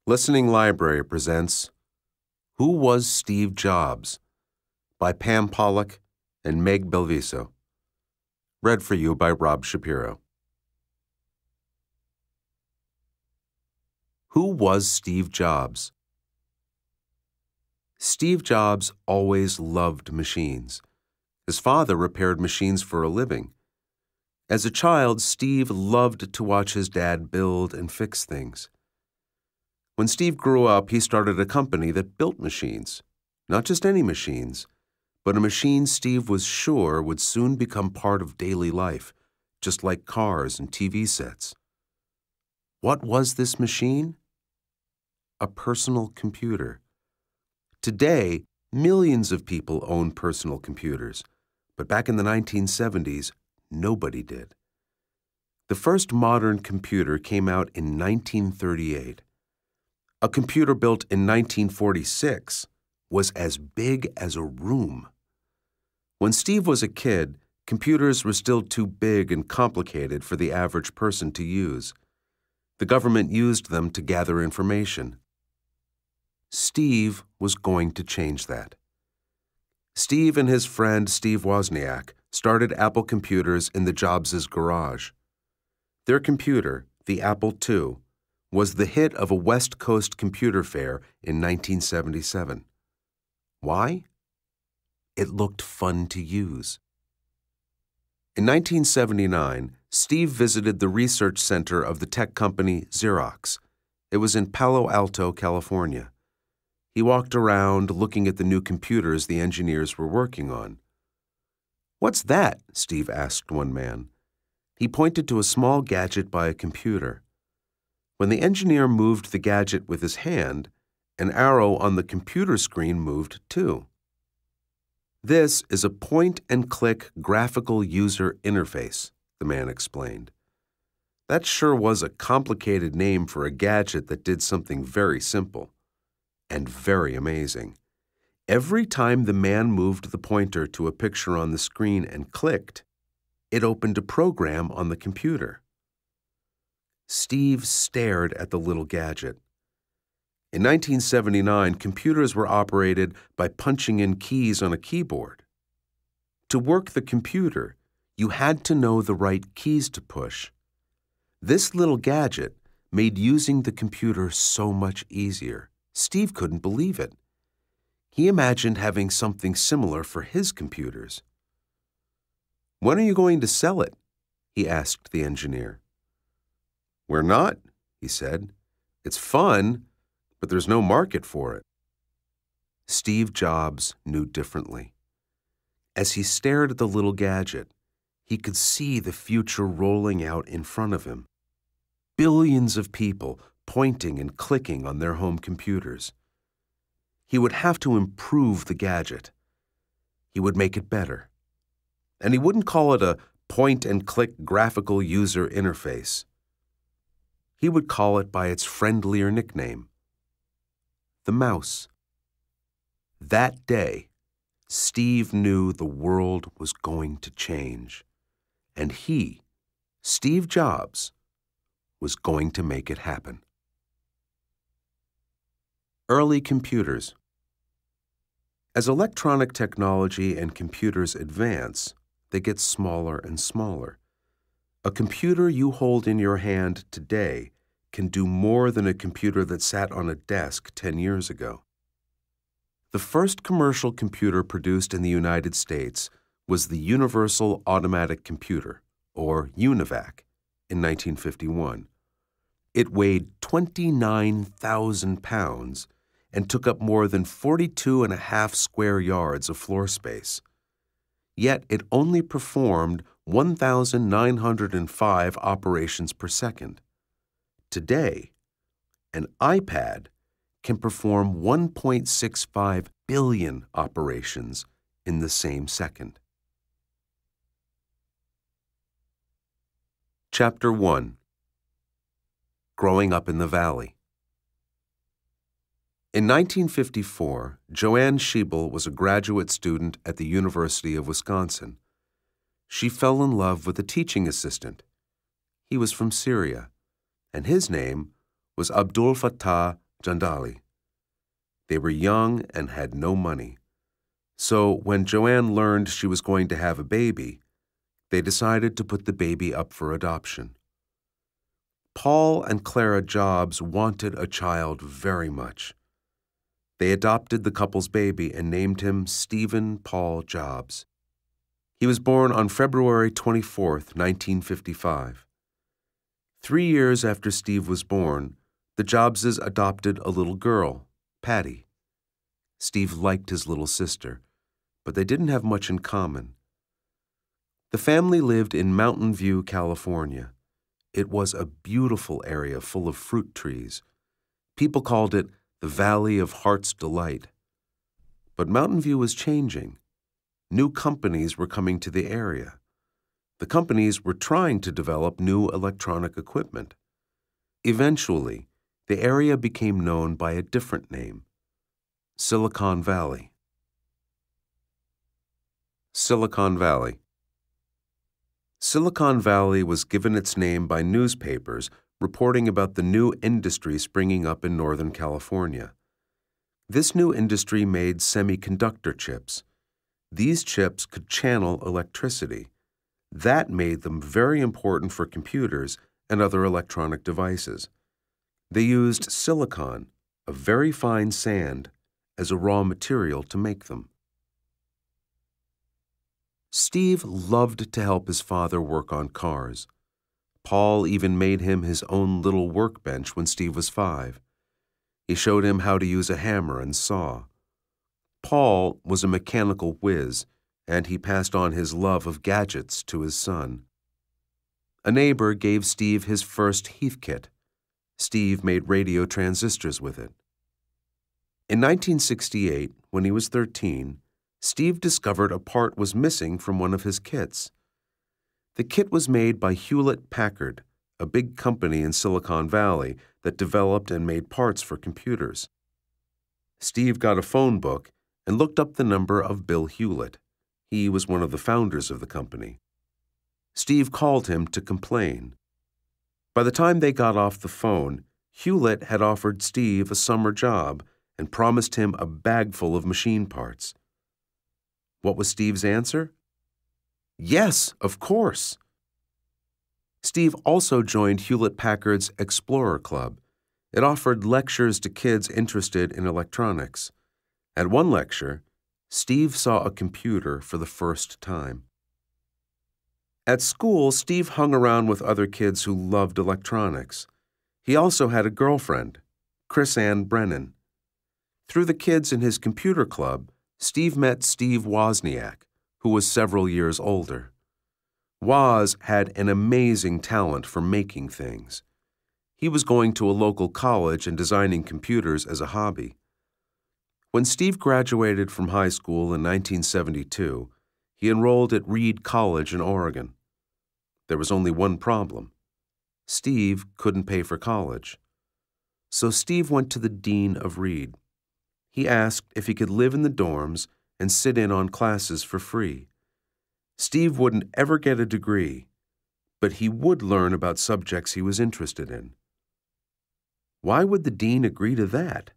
Listening Library presents Who Was Steve Jobs? By Pam Pollack and Meg Belviso. Read for you by Rob Shapiro. Who was Steve Jobs? Steve Jobs always loved machines. His father repaired machines for a living. As a child, Steve loved to watch his dad build and fix things. When Steve grew up, he started a company that built machines. Not just any machines, but a machine Steve was sure would soon become part of daily life, just like cars and TV sets. What was this machine? A personal computer. Today, millions of people own personal computers, but back in the 1970s, nobody did. The first modern computer came out in 1938. A computer built in 1946 was as big as a room. When Steve was a kid, computers were still too big and complicated for the average person to use. The government used them to gather information. Steve was going to change that. Steve and his friend Steve Wozniak started Apple Computers in the Jobs' garage. Their computer, the Apple II, was the hit of a West Coast computer fair in 1977. Why? It looked fun to use. In 1979, Steve visited the research center of the tech company Xerox. It was in Palo Alto, California. He walked around looking at the new computers the engineers were working on. "What's that?" Steve asked one man. He pointed to a small gadget by a computer. When the engineer moved the gadget with his hand, an arrow on the computer screen moved too. "This is a point-and-click graphical user interface," the man explained. That sure was a complicated name for a gadget that did something very simple and very amazing. Every time the man moved the pointer to a picture on the screen and clicked, it opened a program on the computer. Steve stared at the little gadget. In 1979, computers were operated by punching in keys on a keyboard. To work the computer, you had to know the right keys to push. This little gadget made using the computer so much easier. Steve couldn't believe it. He imagined having something similar for his computers. "When are you going to sell it?" he asked the engineer. "We're not," he said. "It's fun, but there's no market for it." Steve Jobs knew differently. As he stared at the little gadget, he could see the future rolling out in front of him. Billions of people pointing and clicking on their home computers. He would have to improve the gadget. He would make it better. And he wouldn't call it a point-and-click graphical user interface. He would call it by its friendlier nickname, the mouse. That day, Steve knew the world was going to change, and he, Steve Jobs, was going to make it happen. Early computers. As electronic technology and computers advance, they get smaller and smaller. A computer you hold in your hand today can do more than a computer that sat on a desk 10 years ago. The first commercial computer produced in the United States was the Universal Automatic Computer, or UNIVAC, in 1951. It weighed 29,000 pounds and took up more than 42.5 square yards of floor space. Yet it only performed 1,905 operations per second. Today, an iPad can perform 1.65 billion operations in the same second. Chapter 1. Growing Up in the Valley. In 1954, Joanne Schiebel was a graduate student at the University of Wisconsin. She fell in love with a teaching assistant. He was from Syria, and his name was Abdul Fattah Jandali. They were young and had no money. So when Joanne learned she was going to have a baby, they decided to put the baby up for adoption. Paul and Clara Jobs wanted a child very much. They adopted the couple's baby and named him Stephen Paul Jobs. He was born on February 24, 1955. 3 years after Steve was born, the Jobses adopted a little girl, Patty. Steve liked his little sister, but they didn't have much in common. The family lived in Mountain View, California. It was a beautiful area full of fruit trees. People called it the Valley of Heart's Delight. But Mountain View was changing. New companies were coming to the area. The companies were trying to develop new electronic equipment. Eventually, the area became known by a different name: Silicon Valley. Silicon Valley. Silicon Valley was given its name by newspapers reporting about the new industry springing up in Northern California. This new industry made semiconductor chips. These chips could channel electricity. That made them very important for computers and other electronic devices. They used silicon, a very fine sand, as a raw material to make them. Steve loved to help his father work on cars. Paul even made him his own little workbench when Steve was 5. He showed him how to use a hammer and saw. Paul was a mechanical whiz, and he passed on his love of gadgets to his son. A neighbor gave Steve his first Heathkit. Steve made radio transistors with it. In 1968, when he was 13, Steve discovered a part was missing from one of his kits. The kit was made by Hewlett-Packard, a big company in Silicon Valley that developed and made parts for computers. Steve got a phone book and looked up the number of Bill Hewlett. He was one of the founders of the company. Steve called him to complain. By the time they got off the phone, Hewlett had offered Steve a summer job and promised him a bag full of machine parts. What was Steve's answer? Yes, of course. Steve also joined Hewlett-Packard's Explorer Club. It offered lectures to kids interested in electronics. At one lecture, Steve saw a computer for the first time. At school, Steve hung around with other kids who loved electronics. He also had a girlfriend, Chris Ann Brennan. Through the kids in his computer club, Steve met Steve Wozniak, who was several years older. Woz had an amazing talent for making things. He was going to a local college and designing computers as a hobby. When Steve graduated from high school in 1972, he enrolled at Reed College in Oregon. There was only one problem. Steve couldn't pay for college. So Steve went to the dean of Reed. He asked if he could live in the dorms and sit in on classes for free. Steve wouldn't ever get a degree, but he would learn about subjects he was interested in. Why would the dean agree to that?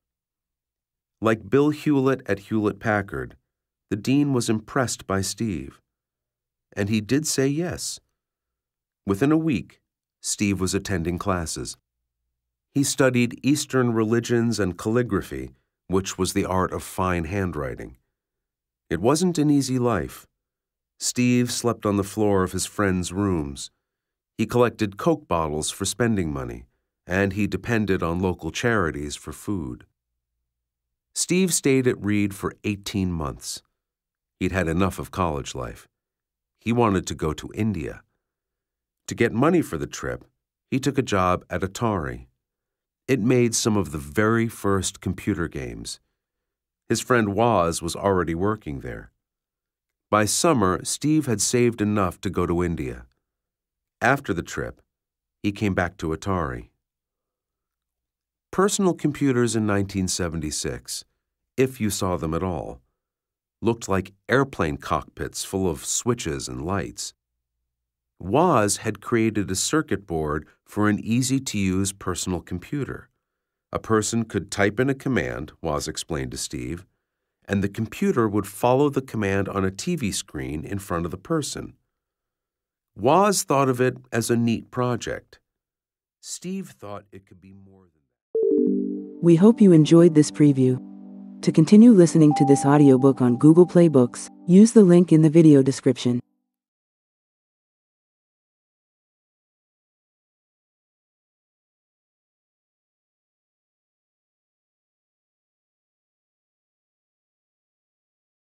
Like Bill Hewlett at Hewlett-Packard, the dean was impressed by Steve, and he did say yes. Within a week, Steve was attending classes. He studied Eastern religions and calligraphy, which was the art of fine handwriting. It wasn't an easy life. Steve slept on the floor of his friends' rooms. He collected Coke bottles for spending money, and he depended on local charities for food. Steve stayed at Reed for 18 months. He'd had enough of college life. He wanted to go to India. To get money for the trip, he took a job at Atari. It made some of the very first computer games. His friend Woz was already working there. By summer, Steve had saved enough to go to India. After the trip, he came back to Atari. Personal computers in 1976, if you saw them at all, looked like airplane cockpits full of switches and lights. Woz had created a circuit board for an easy-to-use personal computer, A person could type in a command, Woz explained to Steve, and the computer would follow the command on a TV screen in front of the person. Woz thought of it as a neat project. Steve thought it could be more than that. We hope you enjoyed this preview. To continue listening to this audiobook on Google Play Books, use the link in the video description.